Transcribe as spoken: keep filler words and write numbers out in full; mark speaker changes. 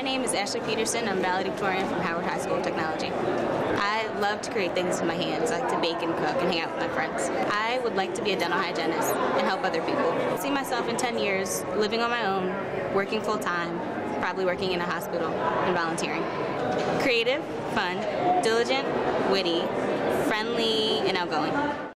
Speaker 1: name is Ashleigh Peterson. I'm valedictorian from Howard High School of Technology. I love to create things with my hands. I like to bake and cook and hang out with my friends. I would like to be a dental hygienist and help other people. I see myself in ten years living on my own, working full time, probably working in a hospital and volunteering. Creative, fun, diligent, witty, friendly, and outgoing.